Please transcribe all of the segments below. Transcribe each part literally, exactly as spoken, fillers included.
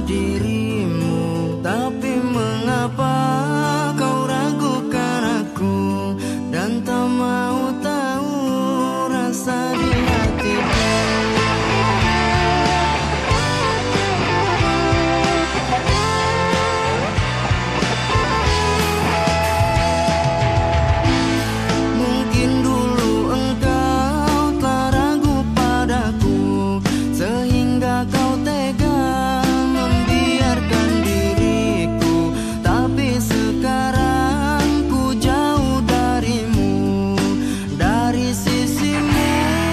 dirimu, tapi mengapa kau ragukan aku dan tak mau tahu rasa di hatiku. Mungkin dulu engkau telah ragu padaku sehingga kau tega membiarkan diriku, tapi sekarang ku jauh darimu, dari sisimu.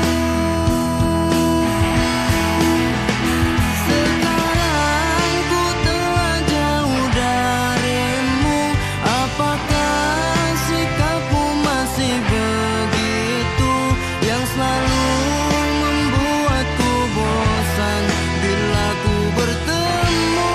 Sekarang ku telah jauh darimu, apakah sikapmu masih begitu yang selalu membuatku bosan bila ku bertemu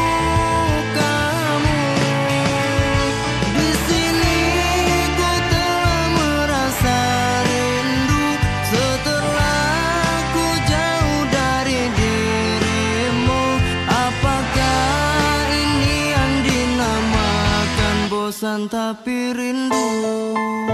kamu? Di sini ku telah merasa rindu setelah ku jauh dari dirimu. Apakah ini yang dinamakan bosan tapi rindu?